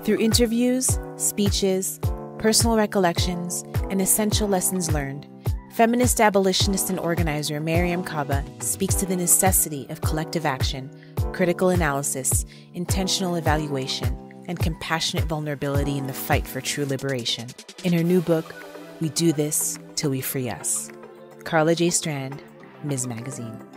Through interviews, speeches, personal recollections, and essential lessons learned, feminist abolitionist and organizer Mariame Kaba speaks to the necessity of collective action, critical analysis, intentional evaluation, and compassionate vulnerability in the fight for true liberation. In her new book, We Do This Till We Free Us. Carla J. Strand, Ms. Magazine.